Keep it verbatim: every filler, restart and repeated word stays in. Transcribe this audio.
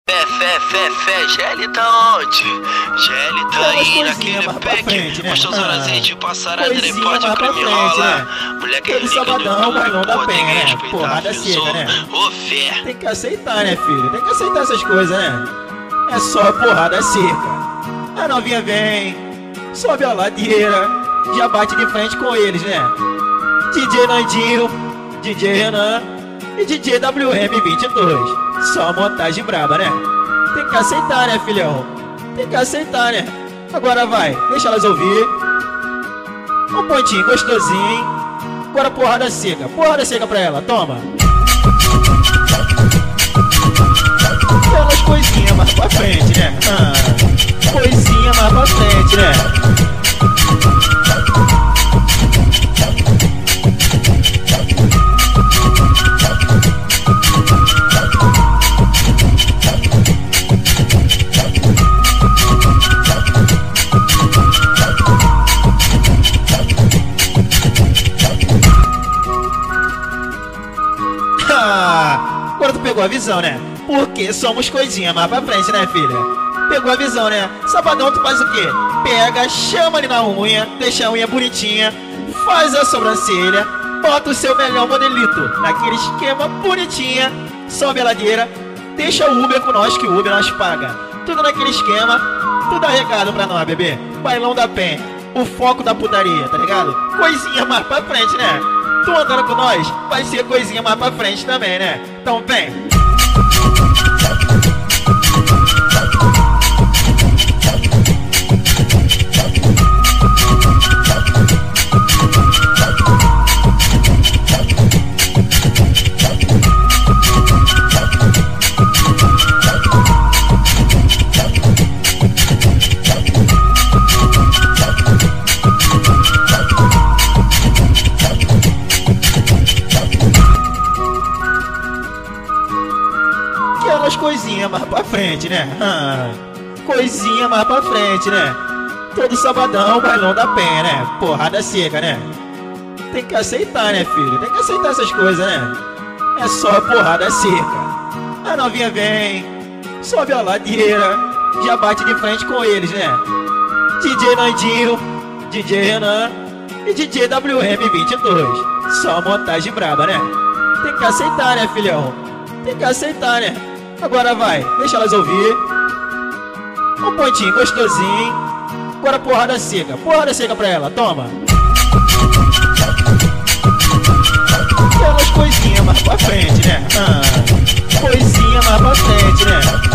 Fé, fé, fé, fé, Gelli tá onde? Gelli tá aí naquele pack. Gostosoras aí de passar a drip, pode o crime rola. Moleque Todo sabadão, bailão da penha, né? Porrada seca, né? Ô fé. Tem que aceitar, né, filho? Tem que aceitar essas coisas, né? É só porrada seca. A novinha vem, sobe a ladeira, já bate de frente com eles, né? D J Nandinho, D J Renan e D J W M vinte e dois. Só montagem braba, né? Tem que aceitar, né, filhão? Tem que aceitar, né? Agora vai, deixa elas ouvir. Um pontinho gostosinho. Agora porrada seca, porrada seca pra ela, toma. Aquelas coisinhas mais pra frente, né? Ah, coisinha mais pra frente, né? Agora tu pegou a visão, né? Porque somos coisinha mais pra frente, né, filha? Pegou a visão, né? Sabadão tu faz o quê? Pega, chama ali na unha, deixa a unha bonitinha, faz a sobrancelha, bota o seu melhor modelito naquele esquema bonitinha, sobe a ladeira, deixa o Uber com nós, que o Uber nós paga. Tudo naquele esquema, tudo arregado pra nós, bebê. Bailão da penha, o foco da putaria, tá ligado? Coisinha mais pra frente, né? Tu andando com nós, vai ser coisinha mais pra frente também, né? Então vem! Aquelas coisinhas mais pra frente, né? Ah, coisinha mais pra frente, né? Todo sabadão, bailão da penha, né? Porrada seca, né? Tem que aceitar, né, filho? Tem que aceitar essas coisas, né? É só porrada seca. A novinha vem, sobe a ladeira, já bate de frente com eles, né? D J Nandinho, D J Renan e D J W M vinte e dois. Só montagem braba, né? Tem que aceitar, né, filhão? Tem que aceitar, né? Agora vai, deixa elas ouvir. Um pontinho gostosinho. Agora porrada seca, porrada seca pra ela, toma. Aquelas coisinhas mais pra frente, né? Ah, coisinha mais pra frente, né?